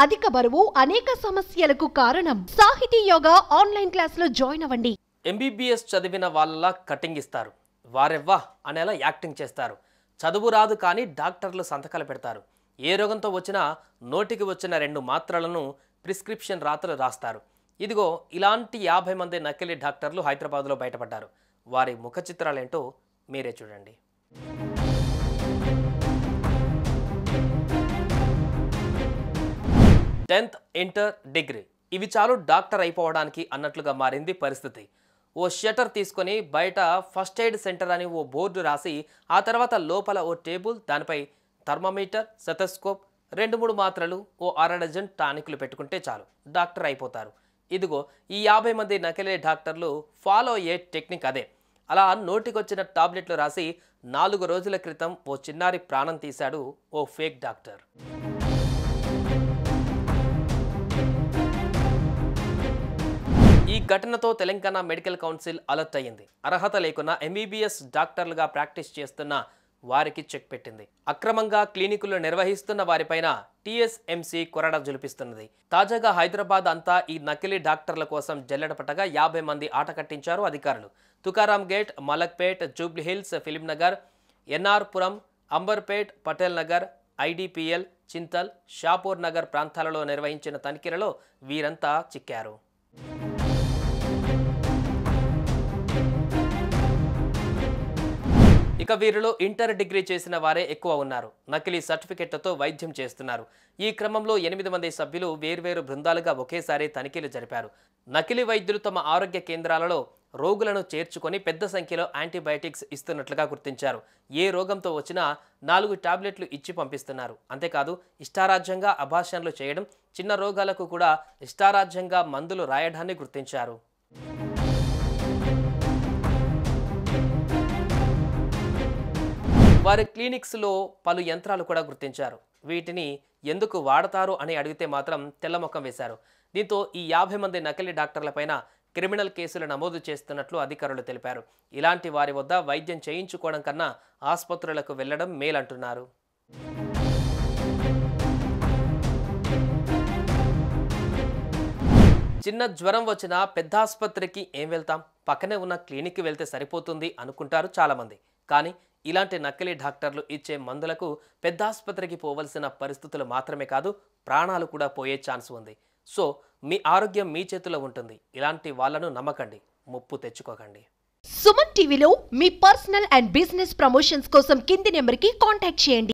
అధిక బరువు అనేక సమస్యలకు కారణం. సాహితీ యోగా ఆన్లైన్ క్లాసులో జాయిన్ అవ్వండి. ఎంబీబీఎస్ చదివిన వాళ్ళ కటింగ్ ఇస్తారు, వారెవ్వా అనేలా యాక్టింగ్ చేస్తారు. చదువు రాదు కానీ డాక్టర్లు సంతకాలు పెడతారు. ఏ రోగంతో వచ్చినా నోటికి వచ్చిన 2 మాత్రలను ప్రిస్క్రిప్షన్ రాత్రులు రాస్తారు. ఇదిగో ఇలాంటి 50 మంది నకిలీ డాక్టర్లు హైదరాబాద్లో బయటపడ్డారు. వారి ముఖ చిత్రాలేంటో మీరే చూడండి. 10th ఇంటర్ డిగ్రీ ఇవి చాలు డాక్టర్ అయిపోవడానికి అన్నట్లుగా మారింది పరిస్థితి. ఓ షటర్ తీసుకొని బయట ఫస్ట్ ఎయిడ్ సెంటర్ అని ఓ బోర్డు రాసి ఆ తర్వాత లోపల ఓ టేబుల్, దానిపై థర్మామీటర్, స్టెథోస్కోప్, 2-3 మాత్రలు, ఓ అర డజన్ టానిక్లు పెట్టుకుంటే చాలు డాక్టర్ అయిపోతారు. ఇదిగో ఈ 50 మంది నకిలీ డాక్టర్లు ఫాలో అయ్యే టెక్నిక్ అదే. అలా నోటికొచ్చిన టాబ్లెట్లు రాసి 4 రోజుల క్రితం ఓ చిన్నారి ప్రాణం తీశాడు ఓ ఫేక్ డాక్టర్. ఈ ఘటనతో తెలంగాణ మెడికల్ కౌన్సిల్ అలర్ట్ అయ్యింది. అర్హత లేకున్నా ఎంబీబీఎస్ డాక్టర్లుగా ప్రాక్టీస్ చేస్తున్న వారికి చెక్ పెట్టింది. అక్రమంగా క్లినికులు నిర్వహిస్తున్న వారిపైన టీఎస్ఎంసీ కొరడా జులిపిస్తున్నది. తాజాగా హైదరాబాద్ అంతా ఈ నకిలీ డాక్టర్ల కోసం జల్లెడపట్టగా 50 మంది ఆట కట్టించారు అధికారులు. Tukaram Gate, Malakpet, Jubilee Hills, Film Nagar, NR Puram, Amberpet, Patel Nagar, IDPL, Chintal, Shapur Nagar ప్రాంతాలలో నిర్వహించిన తనిఖీలలో వీరంతా చిక్కారు. ఇక వీరిలో ఇంటర్ డిగ్రీ చేసిన వారే ఎక్కువ ఉన్నారు. నకిలీ సర్టిఫికెట్లతో వైద్యం చేస్తున్నారు. ఈ క్రమంలో 8 మంది సభ్యులు వేర్వేరు బృందాలుగా ఒకేసారి తనిఖీలు జరిపారు. నకిలీ వైద్యులు తమ ఆరోగ్య కేంద్రాలలో రోగులను చేర్చుకొని పెద్ద సంఖ్యలో యాంటీబయాటిక్స్ ఇస్తున్నట్లుగా గుర్తించారు. ఏ రోగంతో వచ్చినా 4 టాబ్లెట్లు ఇచ్చి పంపిస్తున్నారు. అంతేకాదు ఇష్టారాజ్యంగా అభాషణలు చేయడం, చిన్న రోగాలకు కూడా ఇష్టారాజ్యంగా మందులు రాయడాన్ని గుర్తించారు. వారి క్లినిక్స్లో పలు యంత్రాలు కూడా గుర్తించారు. వీటిని ఎందుకు వాడతారు అని అడిగితే మాత్రం తెల్లముఖం వేశారు. దీంతో ఈ 50 మంది నకిలీ డాక్టర్లపైన క్రిమినల్ కేసులు నమోదు చేస్తున్నట్లు అధికారులు తెలిపారు. ఇలాంటి వారి వద్ద వైద్యం చేయించుకోవడం కన్నా ఆసుపత్రులకు వెళ్లడం మేలంటున్నారు. చిన్న జ్వరం వచ్చినా పెద్ద ఆసుపత్రికి ఏం వెళ్తాం, పక్కనే ఉన్న క్లినిక్కి వెళ్తే సరిపోతుంది అనుకుంటారు చాలామంది. కానీ ఇలాంటి నకిలీ డాక్టర్లు ఇచ్చే మందులకు పెద్ద ఆసుపత్రికి పోవలసిన పరిస్థితులు మాత్రమే కాదు, ప్రాణాలు కూడా పోయే ఛాన్స్ ఉంది. సో మీ ఆరోగ్యం మీ చేతిలో ఉంటుంది. ఇలాంటి వాళ్ళను నమ్మకండి, ముప్పు తెచ్చుకోకండి. సుమన్ టీవీలో మీ పర్సనల్ అండ్ బిజినెస్ ప్రమోషన్స్ కోసం కింది నెంబర్కి కాంటాక్ట్ చేయండి.